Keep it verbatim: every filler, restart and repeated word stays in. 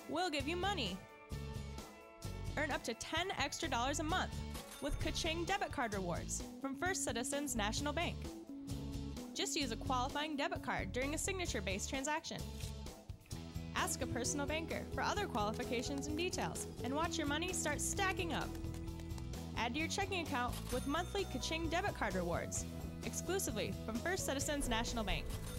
we'll give you money. Earn up to ten extra dollars a month with Ching debit card rewards from First Citizens National Bank. Just use a qualifying debit card during a signature-based transaction. Ask a personal banker for other qualifications and details, and watch your money start stacking up. Add to your checking account with monthly Ching debit card rewards, exclusively from First Citizens National Bank.